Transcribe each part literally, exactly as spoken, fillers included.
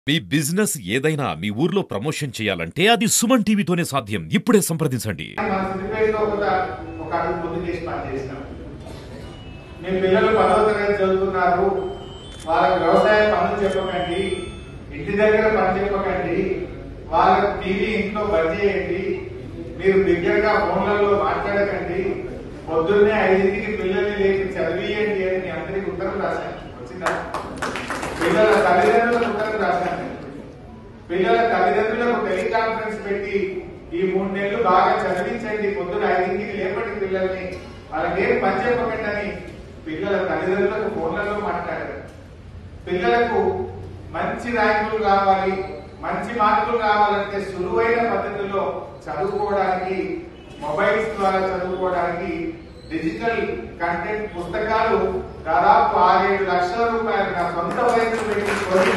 మీ business ఏదైనా మీ ఊర్లో promotion చేయాలంటే అది సుమన్ టీవీతోనే సాధ్యం. ఇప్పుడే సంప్రదించండి. మీ పిల్లలు పదవ తరగతి చదువుతున్నారు, వాళ్ళకి వ్యవసాయ పనులు చెప్పకండి, ఇంటి దగ్గర పని చెప్పకండి, వాళ్ళకి టీవీ ఇంట్లో బంద్ చేయండి, మీరు బిగ్గరగా ఫోన్లలో మాట్లాడకండి, పొద్దున్నే ఐదింటికి పిల్లల్ని లేపి చదివియండి అని మీ అందరికి ఉత్తరం రాశాను. వచ్చిందా? పిల్లల తల్లిదండ్రులకు ఉత్తరం రాశాను. పిల్లల తల్లిదండ్రులకు టెలికాన్ఫరెన్స్ పెట్టి ఈ మూడు నెలలు బాగా చదివించండి, పొద్దున ఐదింటికి లేపటి పిల్లల్ని, వాళ్ళకేం పని చెప్పకండి అని పిల్లల తల్లిదండ్రులకు ఫోన్లలో మాట్లాడారు. పిల్లలకు మంచి ర్యాంకులు కావాలి, మంచి మార్కులు కావాలంటే సులువైన పద్ధతిలో చదువుకోవడానికి, మొబైల్స్ ద్వారా చదువుకోవడానికి డిజిటల్ కంటెంట్ పుస్తకాలు దాదాపు ఆరేడు లక్షల రూపాయలు నా సొంత వయసు పెట్టుకొని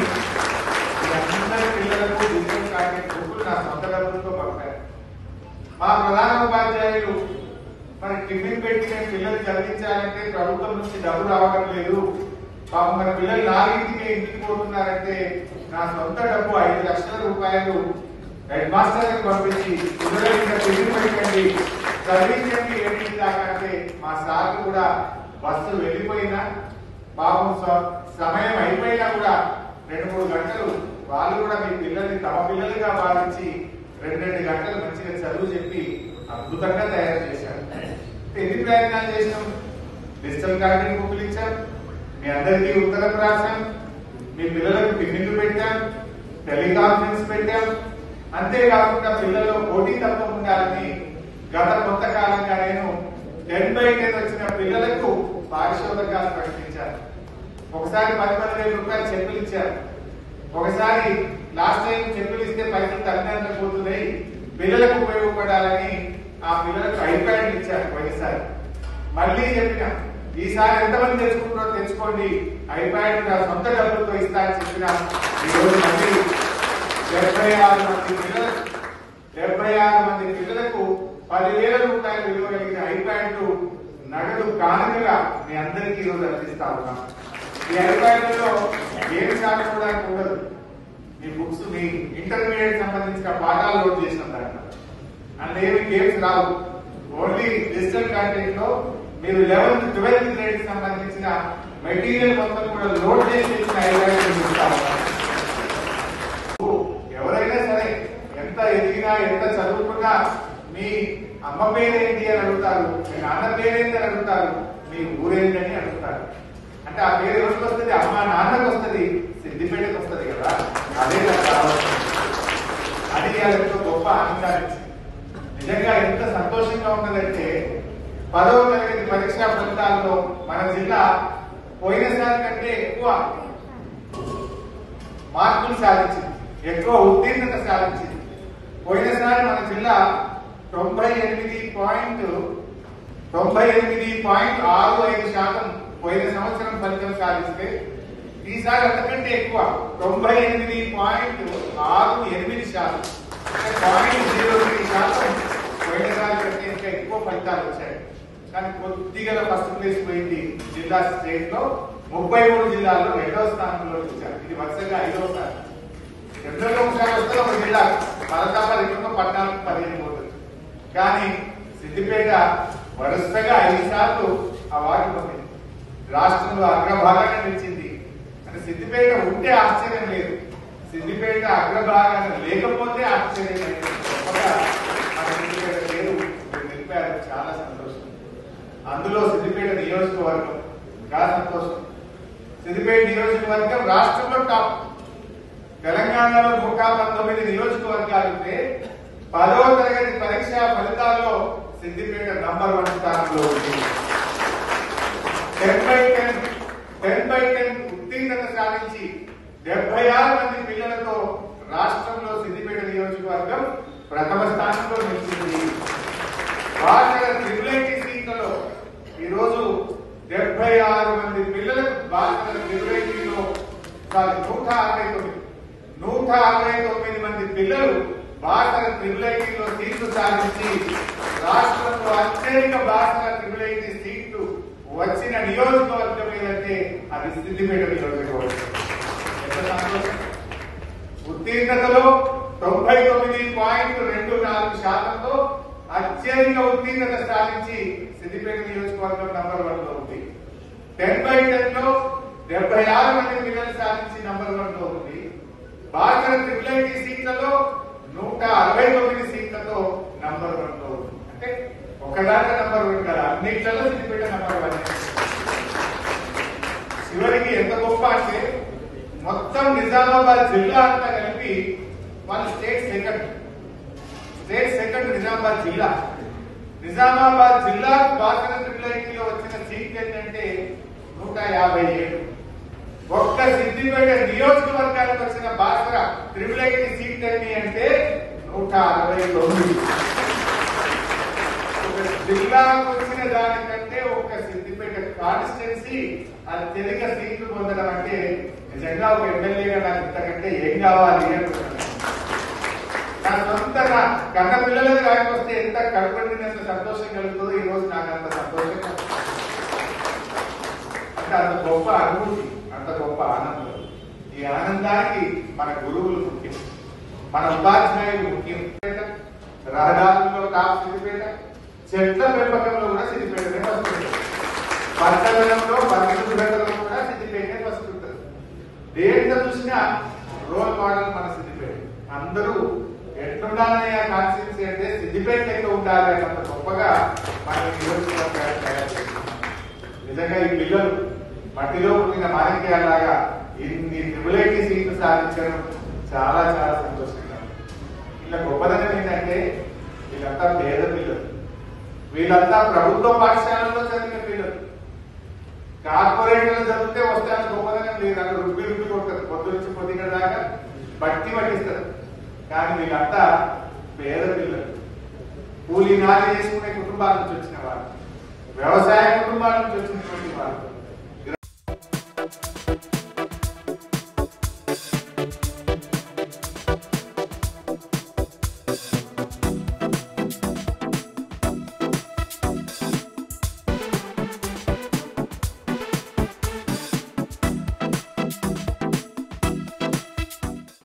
అందరి పిల్లలకు డిజిటల్ కంటెంట్ బుక్కులు నా సొంత డబ్బులతో పంపారు. మా ప్రధాన ఉపాధ్యాయులు మరి టిఫిన్ పెట్టి నేను పిల్లలు చదివించాలంటే ప్రభుత్వం నుంచి డబ్బు రావడం లేదు, పాపం మన పిల్లలు నాలుగింటికే ఇంటికి పోతున్నారంటే నా సొంత డబ్బు ఐదు లక్షల రూపాయలు హెడ్ మాస్టర్ పంపించి పిల్లలు ఇంకా టిఫిన్ పెట్టండి, చదివించండి ఏడింటి దాకా అంటే మా సార్ కూడా బస్సు వెళ్ళిపోయినా పాపం సమయం అయిపోయినా కూడా రెండు మూడు గంటలు వాళ్ళు కూడా మీ పిల్లల్ని తమ పిల్లలుగా భావించి రెండు రెండు గంటలు మంచిగా చదువు చెప్పి అద్భుతంగా తయారు చేశారు. ఎన్ని ప్రయత్నాలు చేసాం? డిజిటల్ కంటెంట్ బుక్లు ఇచ్చాం, మీ అందరికీ ఉత్తరం రాశాం, మీ పిల్లలకు టిఫిన్లు పెట్టాం, టెలికాన్ఫరెన్స్ పెట్టాం. అంతేకాకుండా పిల్లల్లో పోటీ తత్వం ఉండాలని గత కొంతకాలంగా నేను టెన్ బై టెన్ వచ్చిన పిల్లలకు పారిశోధకాలు ప్రకటించాను. ఒకసారి పది పది వేల రూపాయలు చెక్కులు ఇచ్చారు. ఒకసారి లాస్ట్ టైం చెక్కులు ఇస్తే పైసలు తల్లిదండ్రులకు పోతున్నాయి, పిల్లలకు ఉపయోగపడాలని ఆ పిల్లలకు ఐప్యాడ్లు ఇచ్చారు పోయినసారి. మళ్ళీ చెప్పిన ఈసారి ఎంతమంది తెచ్చుకుంటారో తెచ్చుకోండి, ఐప్యాడ్ నా సొంత డబ్బులతో ఇస్తా అని చెప్పిన ఈరోజు మళ్ళీ డెబ్బై ఆరు మంది పిల్లలకు డెబ్బై ఆరు మంది పిల్లలకు పదివేల రూపాయలు విలువ కలిగిన ఐప్యాడ్లు నగదు కానుకగా మీ అందరికీ ఈరోజు అందిస్తా ఉన్నాం. ఈ ఐప్యాడ్లలో గేమ్స్ ఆడుకోవడానికి ఉండదు, మీ బుక్స్ మీ ఇంటర్మీడియట్ సంబంధించిన పాఠాలు లోడ్ చేసిన దాంట్లో అండ్ ఏమి గేమ్స్ రావు. ఓన్లీ డిజిటల్ కంటెంట్ లో మీరు లెవెన్త్ ట్వెల్త్ గ్రేడ్ సంబంధించిన మెటీరియల్ మొత్తం కూడా లోడ్ చేసి ఎవరైనా సరే ఎంత ఎదిగినా ఎంత చదువుకున్నా మీ అమ్మ పేరేంటి అని అడుగుతారు, మీ నాన్న పేరేంటి అని అడుగుతారు, మీ ఊరేంటి అని అడుగుతారు. అంటే ఆ పేరు ఎవరికి వస్తుంది? అమ్మ నాన్నకు వస్తుంది, సిద్దిపేటకు వస్తుంది కదా. అదే అది ఎంతో గొప్ప ఆనందాన్ని నిజంగా ఎంత సంతోషంగా ఉన్నదంటే పదవ తరగతి పరీక్షా ఫలితాల్లో మన జిల్లా పోయినసారి కంటే ఎక్కువ మార్కులు సాధించింది, ఎక్కువ ఉత్తీర్ణత సాధించింది. పోయినసారి మన జిల్లా తొంభై ఎనిమిది పాయింట్ తొంభై ఎనిమిది పాయింట్ ఆరు ఐదు శాతం పోయిన సంవత్సరం ఫలితం సాధిస్తే ఈసారి అంతకంటే ఎక్కువ తొంభై ఎనిమిది పాయింట్ ఆరు ఎనిమిది శాతం పాయింట్ జీరో ఎనిమిది శాతం పోయినసారి కంటే ఇంకా ఎక్కువ ఫలితాలు వచ్చాయి. కానీ కొద్దిగా ఫస్ట్ ప్లేస్ పోయింది జిల్లా స్టేట్ లో. ముప్పై మూడు జిల్లాల్లో రెండవ స్థానంలో వచ్చారు. ఇది వరుసగా ఐదవ స్థానం. రెండో ఒకసారి వస్తే ఒక జిల్లా పదతాపా ఎక్కువ పద్నాలుగు పదిహేను పోతుంది. కానీ సిద్దిపేట వరుసగా ఐదు సార్లు అవార్డు పొందింది, రాష్ట్రంలో అగ్రభాగాన్ని నిలిచింది. అంటే సిద్దిపేట ఉంటే ఆశ్చర్యం లేదు, సిద్దిపేట అగ్రభాగాన్ని లేకపోతే ఆశ్చర్యం లేదు. మన సిద్దిపేట పేరు నిలిపారు, చాలా సంతోషం. అందులో సిద్దిపేట నియోజకవర్గం చాలా సంతోషం. సిద్దిపేట నియోజకవర్గం రాష్ట్రంలో టాప్. తెలంగాణలో నూట పంతొమ్మిది నియోజకవర్గాలు ఉంటే పదవ తరగతి పరీక్షా ఫలితాల్లో సిద్దిపేట నంబర్ వన్ స్థానంలో ఉంది. Ten by ten ten by ten ఉత్తీర్ణత సాధించి డెబ్బై ఆరు మంది పిల్లలతో రాష్ట్రంలో సిద్దిపేట నియోజకవర్గం ప్రథమ స్థానంలో నిలిచింది. బాసర ట్రిపుల్ ఐటీ సీట్లలో ఈరోజు డెబ్బై ఆరు మంది పిల్లలకు బాసర ట్రిపుల్ ఐటీలో నూట అరవై తొమ్మిది నూట అరవై తొమ్మిది మంది పిల్లలు బాసర ట్రిపుల్ ఐటీలో సీట్లు సాధించి రాష్ట్రంలో అత్యధిక బాసర ట్రిపుల్ ఐటీ సీట్లు వచ్చిన నియోజకవర్గం ఏదంటే అది సిద్దిపేట నియోజకవర్గం. ఎంత సంతోషం! ఉత్తీర్ణతలో తొంభై తొమ్మిది పాయింట్ రెండు నాలుగు శాతంతో అత్యధిక ఉత్తీర్ణత సాధించి సిద్దిపేట నియోజకవర్గం నంబర్ వన్ లో ఉంది. టెన్ బై టెన్ లో డెబ్బై ఆరు మంది పిల్లలు సాధించి నంబర్ వన్ లో ఉంది. బాగా ట్రిపుల్ ఐటీ సీట్లలో నూట అరవై తొమ్మిది సీట్లతో నంబర్ వన్ లో ఉంది. అంటే ఒకదాంట్లో నంబర్ వన్ కదా, అన్నిట్లలో సిద్దిపేట నంబర్ వన్. చివరికి ఎంత గొప్ప అంటే మొత్తం నిజామాబాద్ జిల్లా అంతా కలిపి వాళ్ళు state second state second Nizamabad జిల్లా. నిజామాబాద్ జిల్లా బాగా ట్రిపుల్ ఐటీలో వచ్చిన సీట్ ఏంటంటే నూట యాభై ఏడు. ఒక్క సిద్దిపేట నియోజకవర్గానికి వచ్చిన బాసర ట్రిపుల్ ఐటీ సీట్ ఎన్ని అంటే నూట అరవై తొమ్మిది. ఒక జిల్లాకు వచ్చిన దానికంటే ఒక సిద్దిపేట కాన్స్టిట్యున్సీ అత్యధిక సీట్లు పొందడం అంటే నిజంగా ఒక ఎమ్మెల్యేగా నాకు ఇంతకంటే ఏం కావాలి అనుకుంటున్నాను. నా సొంత నా కన్న పిల్లలకు రాకపోతే ఎంత కడుపడినంత సంతోషం కలుగుతుందో ఈ రోజు నాకు అంత సంతోషంగా అంటే అంత గొప్ప అనుభూతి, అంత గొప్ప ఆనందం. ఈ ఆనందానికి మన గురువులు ముఖ్యం, మన ఉపాధ్యాయులు ముఖ్యం. రహదారుల్లో టాప్ సిద్దిపేట, చెట్ల పెంపకంలో కూడా సిద్దిపేటనే వస్తుంది. పట్టణంలో పన్నెండు గంటలలో కూడా సిద్దిపేటనే వస్తుంటుంది. దేంట్లో చూసినా రోల్ మోడల్ మన సిద్దిపేట. అందరూ ఎట్లుండాలనే కాన్స్టిట్యున్సీ అంటే సిద్దిపేట లెక్క ఉండాలి అన్నంత గొప్పగా మన నియోజకవర్గాలు తయారు చేస్తున్నారు. నిజంగా ఈ పిల్లలు మట్టిలో పుట్టిన మాణిక్యాలాగా ఇన్ని ట్రిపుల్ ఐటీ సీట్లు సాధించడం చాలా చాలా సంతోషంగా. ఇలా గొప్పదనం ఏంటంటే వీళ్ళంతా పేద పిల్లలు, వీళ్ళంతా ప్రభుత్వ పాఠశాలలో చదివిన పిల్లలు. కార్పొరేట్లో చదివితే వస్తాను గొప్పదనం లేదు, అక్కడ రుబ్బి రుబ్బి కొడతారు, పొద్దు నుంచి పొద్దున దాకా బట్టి పట్టిస్తారు. కానీ వీళ్ళంతా పేద పిల్లలు, కూలీ నాలి చేసుకునే కుటుంబాల నుంచి వచ్చిన వాళ్ళు, వ్యవసాయ కుటుంబాల నుంచి వచ్చినటువంటి వాళ్ళు.